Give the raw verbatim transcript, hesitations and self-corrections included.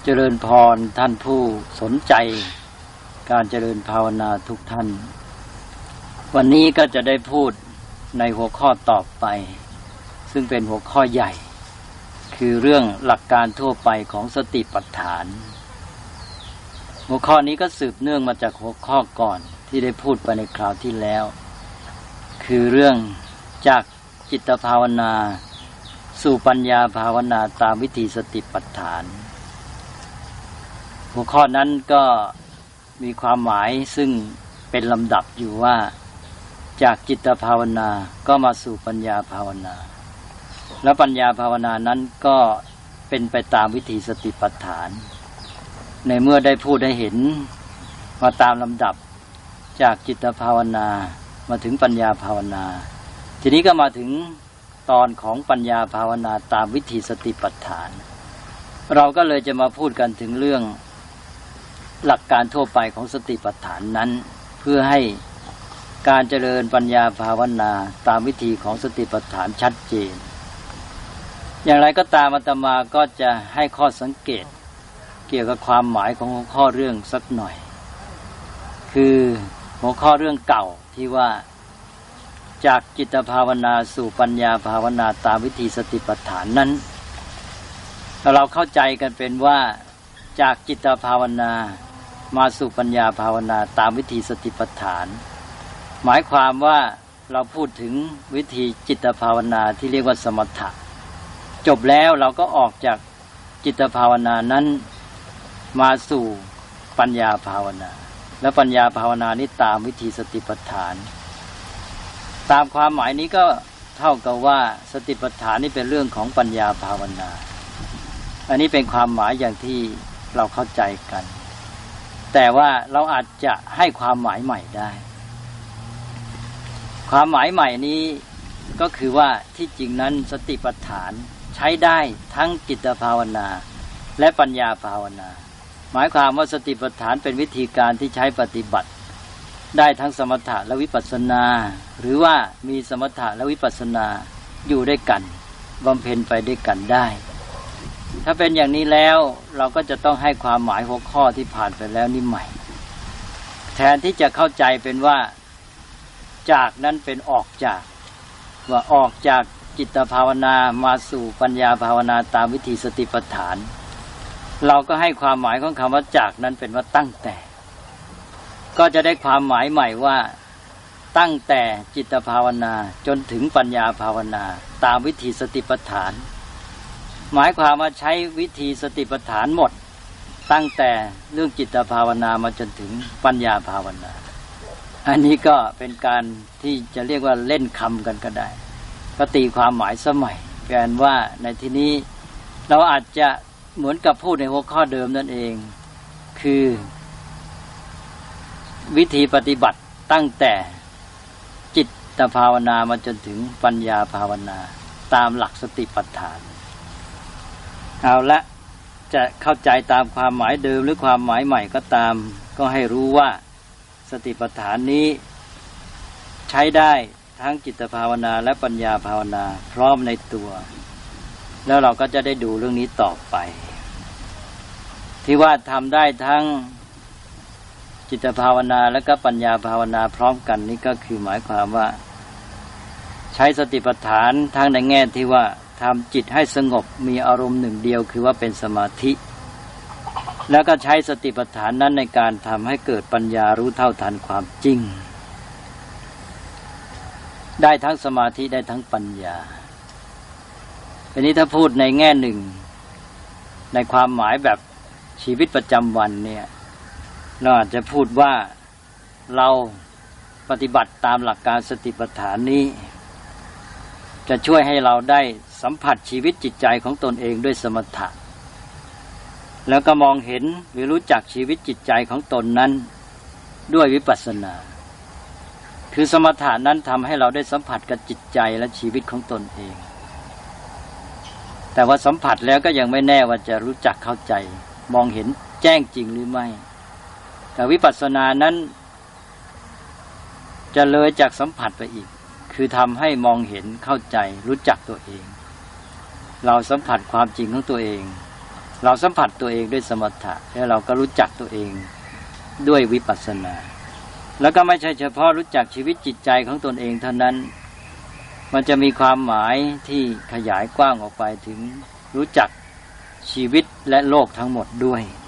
เจริญพรท่านผู้สนใจการเจริญภาวนาทุกท่านวันนี้ก็จะได้พูดในหัวข้อต่อไปซึ่งเป็นหัวข้อใหญ่คือเรื่องหลักการทั่วไปของสติปัฏฐานหัวข้อนี้ก็สืบเนื่องมาจากหัวข้อก่อนที่ได้พูดไปในคราวที่แล้วคือเรื่องจากจิตภาวนาสู่ปัญญาภาวนาตามวิธีสติปัฏฐานหัวข้อนั้นก็มีความหมายซึ่งเป็นลำดับอยู่ว่าจากจิตภาวนาก็มาสู่ปัญญาภาวนาแล้วปัญญาภาวนานั้นก็เป็นไปตามวิธีสติปัฏฐานในเมื่อได้พูดได้เห็นมาตามลำดับจากจิตภาวนามาถึงปัญญาภาวนาทีนี้ก็มาถึงตอนของปัญญาภาวนาตามวิธีสติปัฏฐานเราก็เลยจะมาพูดกันถึงเรื่องหลักการทั่วไปของสติปัฏฐานนั้นเพื่อให้การเจริญปัญญาภาวนาตามวิธีของสติปัฏฐานชัดเจนอย่างไรก็ตามอาตมาก็จะให้ข้อสังเกตเกี่ยวกับความหมายของหัวข้อเรื่องสักหน่อยคือหัวข้อเรื่องเก่าที่ว่าจากจิตภาวนาสู่ปัญญาภาวนาตามวิธีสติปัฏฐานนั้นเราเข้าใจกันเป็นว่าจากจิตภาวนามาสู่ปัญญาภาวนาตามวิธีสติปัฏฐานหมายความว่าเราพูดถึงวิธีจิตภาวนาที่เรียกว่าสมถะจบแล้วเราก็ออกจากจิตภาวนานั้นมาสู่ปัญญาภาวนาและปัญญาภาวนานี้ตามวิธีสติปัฏฐานตามความหมายนี้ก็เท่ากับว่าสติปัฏฐานนี่เป็นเรื่องของปัญญาภาวนาอันนี้เป็นความหมายอย่างที่เราเข้าใจกันแต่ว่าเราอาจจะให้ความหมายใหม่ได้ความหมายใหม่นี้ก็คือว่าที่จริงนั้นสติปัฏฐานใช้ได้ทั้งจิตภาวนาและปัญญาภาวนาหมายความว่าสติปัฏฐานเป็นวิธีการที่ใช้ปฏิบัติได้ทั้งสมถะและวิปัสสนาหรือว่ามีสมถะและวิปัสสนาอยู่ด้วยกันบำเพ็ญไปด้วยกันได้ถ้าเป็นอย่างนี้แล้วเราก็จะต้องให้ความหมายหัวข้อที่ผ่านไปแล้วนี่ใหม่แทนที่จะเข้าใจเป็นว่าจากนั้นเป็นออกจากว่าออกจากจิตภาวนามาสู่ปัญญาภาวนาตามวิธีสติปัฏฐานเราก็ให้ความหมายของคำว่าจากนั้นเป็นว่าตั้งแต่ก็จะได้ความหมายใหม่ว่าตั้งแต่จิตภาวนาจนถึงปัญญาภาวนาตามวิธีสติปัฏฐานหมายความว่าใช้วิธีสติปัฏฐานหมดตั้งแต่เรื่องจิตภาวนามาจนถึงปัญญาภาวนาอันนี้ก็เป็นการที่จะเรียกว่าเล่นคำกันก็ได้ก็ตีความหมายสมัยแปลว่าในที่นี้เราอาจจะเหมือนกับพูดในหัวข้อเดิมนั่นเองคือวิธีปฏิบัติตั้งแต่จิตภาวนามาจนถึงปัญญาภาวนาตามหลักสติปัฏฐานเอาละจะเข้าใจตามความหมายเดิมหรือความหมายใหม่ก็ตามก็ให้รู้ว่าสติปัฏฐานนี้ใช้ได้ทั้งจิตภาวนาและปัญญาภาวนาพร้อมในตัวแล้วเราก็จะได้ดูเรื่องนี้ต่อไปที่ว่าทำได้ทั้งจิตภาวนาและก็ปัญญาภาวนาพร้อมกันนี่ก็คือหมายความว่าใช้สติปัฏฐานทั้งในแง่ที่ว่าทำจิตให้สงบมีอารมณ์หนึ่งเดียวคือว่าเป็นสมาธิแล้วก็ใช้สติปัฏฐานนั้นในการทำให้เกิดปัญญารู้เท่าทันความจริงได้ทั้งสมาธิได้ทั้งปัญญาอันนี้ถ้าพูดในแง่หนึ่งในความหมายแบบชีวิตประจำวันเนี่ยเราอาจจะพูดว่าเราปฏิบัติตามหลักการสติปัฏฐานนี้จะช่วยให้เราได้สัมผัสชีวิตจิตใจของตนเองด้วยสมถะแล้วก็มองเห็นหรือรู้จักชีวิตจิตใจของตนนั้นด้วยวิปัสสนาคือสมถะนั้นทำให้เราได้สัมผัสกับจิตใจและชีวิตของตนเองแต่ว่าสัมผัสแล้วก็ยังไม่แน่ว่าจะรู้จักเข้าใจมองเห็นแจ้งจริงหรือไม่แต่วิปัสสนานั้นจะเลยจากสัมผัสไปอีกคือทำให้มองเห็นเข้าใจรู้จักตัวเองเราสัมผัสความจริงของตัวเองเราสัมผัสตัวเองด้วยสมถะแล้วเราก็รู้จักตัวเองด้วยวิปัสสนาแล้วก็ไม่ใช่เฉพาะรู้จักชีวิตจิตใจของตนเองเท่านั้นมันจะมีความหมายที่ขยายกว้างออกไปถึงรู้จักชีวิตและโลกทั้งหมดด้วย